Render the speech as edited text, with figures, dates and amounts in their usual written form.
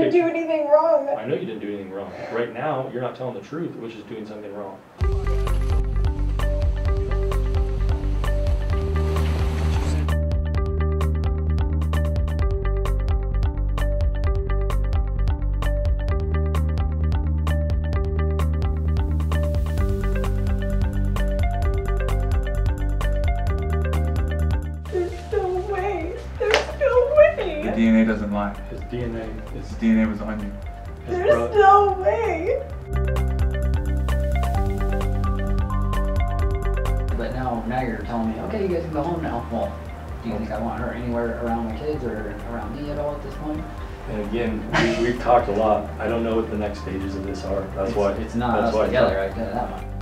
didn't do anything wrong. I know you didn't do anything wrong. Right now, you're not telling the truth, which is doing something wrong. The DNA doesn't lie. His DNA is... His DNA was on you. There's no way. But now you're telling me, okay, you guys can go home now. Well, do you think I want her anywhere around my kids or around me at all at this point? And again, we've talked a lot. I don't know what the next stages of this are. That's why it's not us together. I tell you that much.